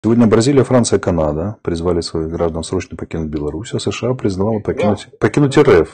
Сегодня Бразилия, Франция, Канада призвали своих граждан срочно покинуть Беларусь, а США признала покинуть РФ.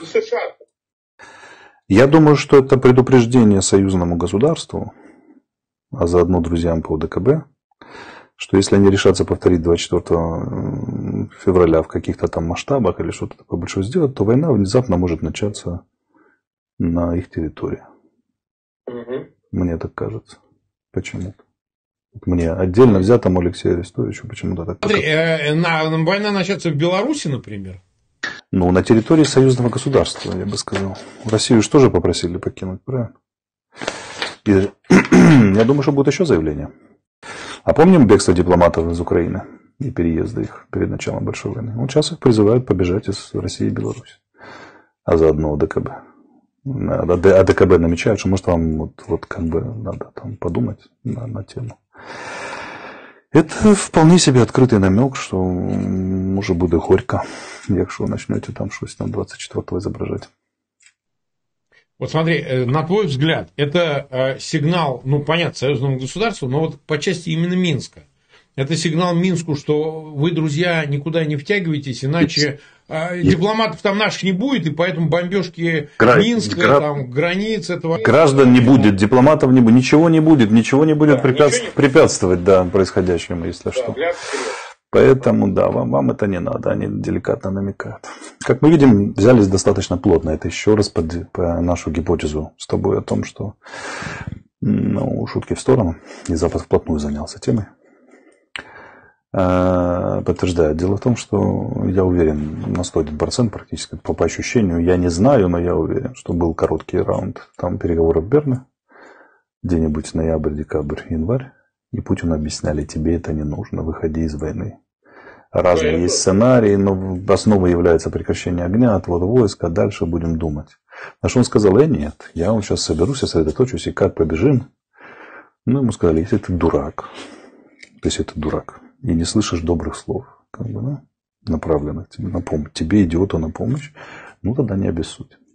Я думаю, что это предупреждение союзному государству, а заодно друзьям по ОДКБ, что если они решатся повторить 24 февраля в каких-то там масштабах или что-то такое большое сделать, то война внезапно может начаться на их территории. Мне так кажется. Почему-то. Мне отдельно взятому Алексею Арестовичу почему-то так. Смотри, война начнется в Беларуси, например? Ну, на территории союзного государства, я бы сказал. Россию же тоже попросили покинуть, правильно? И я думаю, что будет еще заявление. А помним бегство дипломатов из Украины и переезда их перед началом большой войны? Вот сейчас их призывают побежать из России и Беларуси. А заодно ОДКБ. АДКБ намечают, что может вам вот как бы надо там подумать на тему. Это вполне себе открытый намек, что може буде горько, якщо начнете там что-то там 24-го изображать. Вот смотри, на твой взгляд, это сигнал, ну понятно, союзному государству, но вот по части именно Минска. Это сигнал Минску, что вы, друзья, никуда не втягиваетесь, иначе дипломатов там наших не будет, и поэтому бомбежки Минска, там, границ этого... Граждан не будет, дипломатов не будет, ничего не будет препятствовать происходящему, если что. Поэтому, да, вам это не надо, они деликатно намекают. Как мы видим, взялись достаточно плотно. Это еще раз по нашу гипотезу с тобой о том, что, ну, шутки в сторону, и Запад вплотную занялся темой. Подтверждает. Дело в том, что я уверен на 101% практически, по ощущению, я не знаю, но я уверен, что был короткий раунд там переговоров в Берне, где-нибудь ноябрь, декабрь, январь, и Путину объясняли, тебе это не нужно, выходи из войны. Разные есть сценарии, но основой является прекращение огня, отвод войск, а дальше будем думать. На что он сказал, нет, я вот сейчас соберусь, сосредоточусь, и как побежим? Ну, ему сказали, если ты дурак, то есть это дурак, и не слышишь добрых слов, как бы, да, направленных тебе на помощь, тебе, идиоту, на помощь, ну тогда не обессудь.